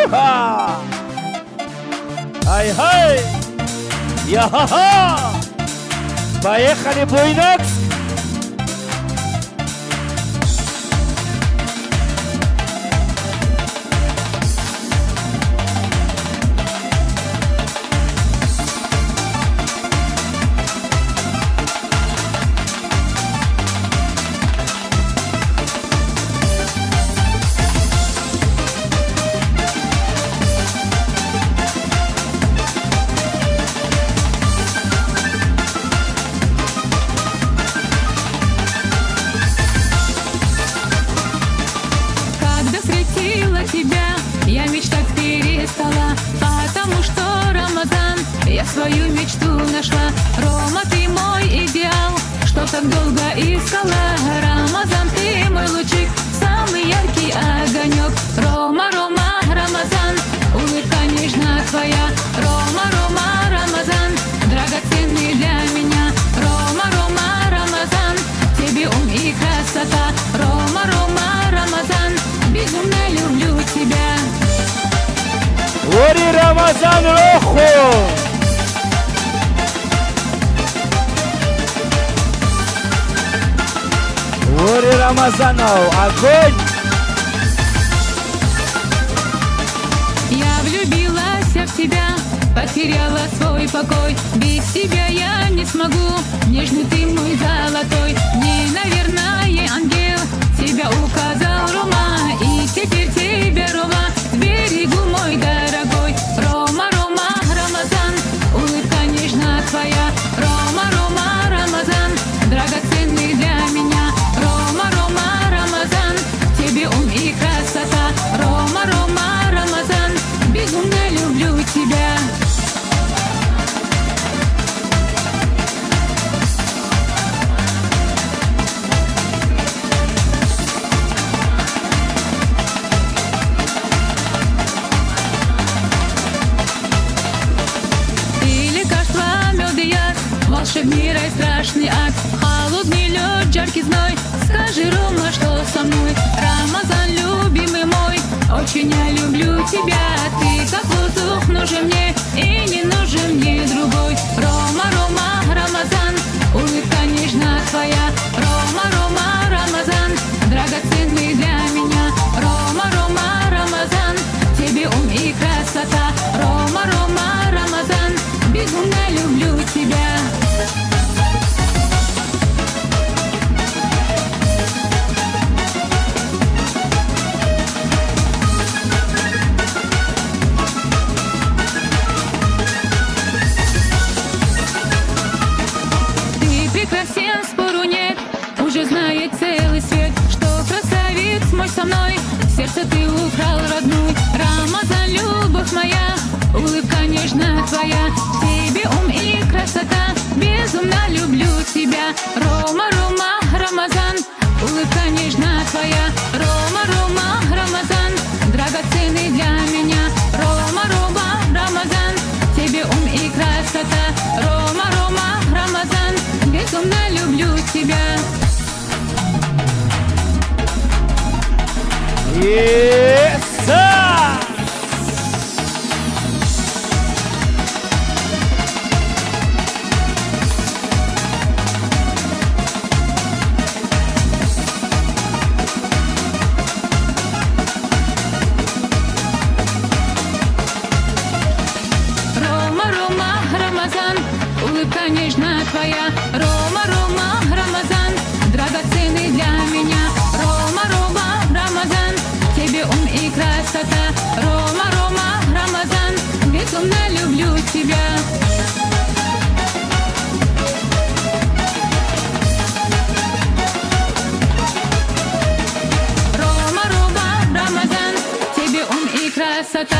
Ха-ха! Ай-хай! Я-ха-ха! Поехали, Буйнакс! Я мечтать перестала, потому что Рамазан, я свою мечту нашла. Рома, ты мой идеал, что так долго искала. Рамазан, ты мой лучик, самый яркий огонек. Рома, Рома, Рамазан, улыбка нежна твоя. Рома, Рома, Рамазан, драгоценный для меня. Рома, Рома, Рамазан, тебе ум и красота. Рома, Рома, Рамазан, безумно люблю тебя. Ори Рамазан Роху! Ори Рамазанов, огонь! Я влюбилась в тебя, потеряла свой покой. Без тебя я не смогу, нежный ты мой золотой. Мне, наверное, ангел тебя указал, Рома, и теперь тебя, Рома, берегу мой дорогой. Рома, Рома, Рамазан, улыбка нежна твоя. Рома, Рома, Рамазан, драгоценный для меня. Рома, Рома, Рамазан, тебе ум и красота. Рома, Рома, Рамазан, безумно люблю тебя. Волшебный рай, страшный ад, холодный лед, жаркий зной. Скажи, Рома, что со мной? Рамазан, любимый мой, очень я люблю тебя. Ты как воздух нужен мне, и не нужен мне другой. Рома, Рома, Рамазан, улыбка нежна твоя. Рома, Рома, Рамазан, драгоценный для меня. Рома, Рома, Рамазан, тебе ум и красота. Рома, Рома, Рамазан, безумно люблю тебя. Прекрасен, спору нет, уже знает целый свет, что красавец мой со мной, сердце ты украл родной. Рамазан, любовь моя, улыбка нежна твоя, тебе ум и красота, безумно люблю тебя. Рома, Рома, Рамазан, улыбка нежна твоя. Рома, Рома, Рамазан, драгоценный для меня. Рома, Рома, Рамазан, тебе ум и красота. Рома, Рома, Рамазан, безумно люблю тебя. Yes-sir! Рома, Рома, Рамазан, улыбка нежна твоя. Рома, Рома, Рамазан, драгоценный для меня. Рома, Рома, Рамазан, тебе ум и красота. Рома, Рома, Рамазан, безумно люблю тебя. Рома, Рома, Рамазан, тебе ум и красота.